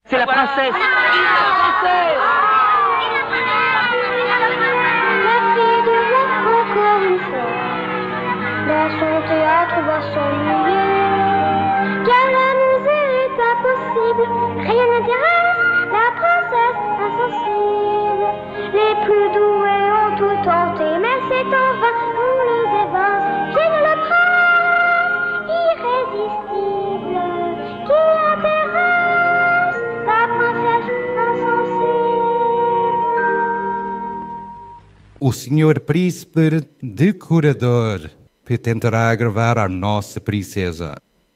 C'est la princesse. La fille du roi, encore une fois, dans son théâtre va s'ennuyer. Car la mesure est impossible, rien n'intéresse la princesse insensible. Les plus doués ont tout tenté, mais c'est en vain, on les évince. Gêne le prince, irrésistible, qui intéresse la princesse insensible. O senhor príncipe decorador tentará agradar a nossa princesa.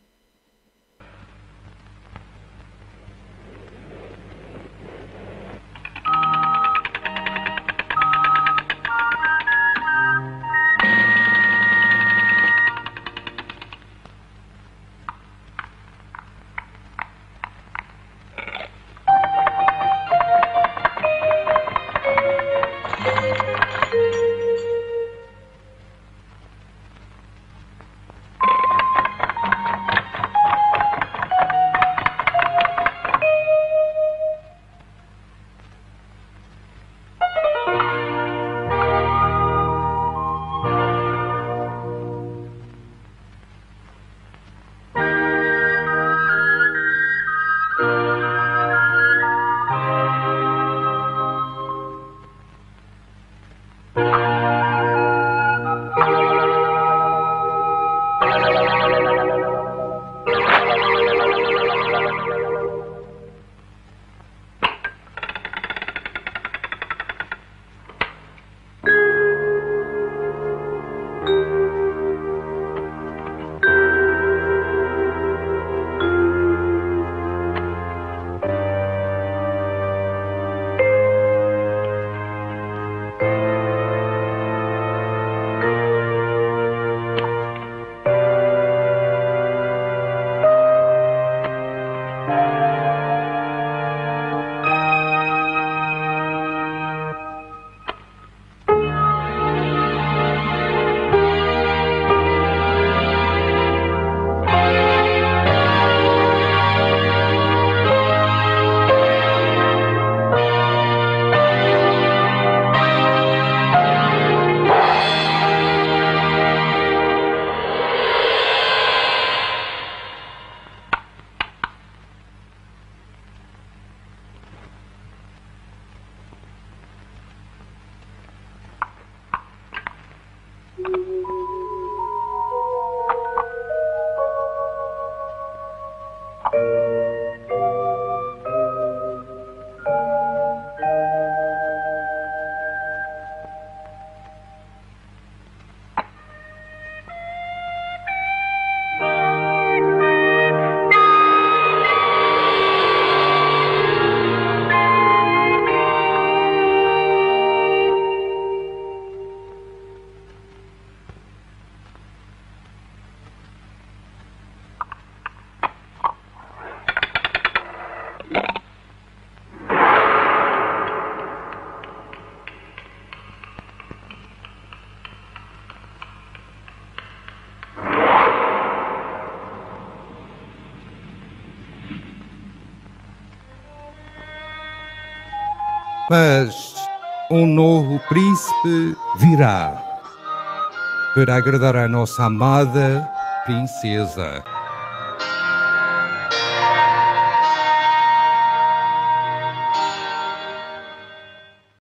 Mas um novo príncipe virá para agradar a nossa amada princesa.